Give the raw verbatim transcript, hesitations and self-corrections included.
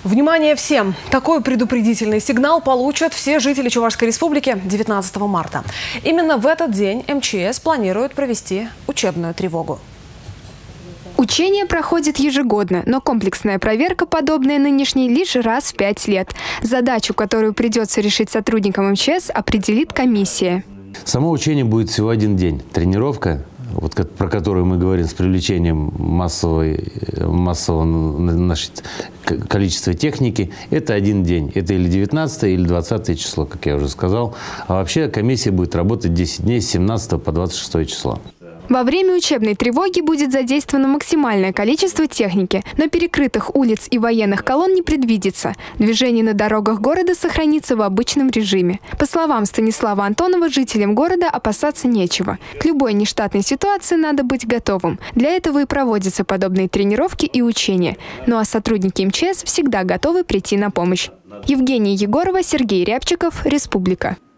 Внимание всем! Такой предупредительный сигнал получат все жители Чувашской республики девятнадцатого марта. Именно в этот день эм че эс планирует провести учебную тревогу. Учение проходит ежегодно, но комплексная проверка, подобная нынешней, лишь раз в пять лет. Задачу, которую придется решить сотрудникам эм че эс, определит комиссия. Само учение будет всего один день. Тренировка, вот, про которую мы говорим, с привлечением массовой, массового значит, количества техники, это один день. Это или девятнадцатое, или двадцатое число, как я уже сказал. А вообще комиссия будет работать десять дней с семнадцатого по двадцать шестое число. Во время учебной тревоги будет задействовано максимальное количество техники, но перекрытых улиц и военных колонн не предвидится. Движение на дорогах города сохранится в обычном режиме. По словам Станислава Антонова, жителям города опасаться нечего. К любой нештатной ситуации надо быть готовым. Для этого и проводятся подобные тренировки и учения. Ну а сотрудники эм че эс всегда готовы прийти на помощь. Евгения Егорова, Сергей Рябчиков, Республика.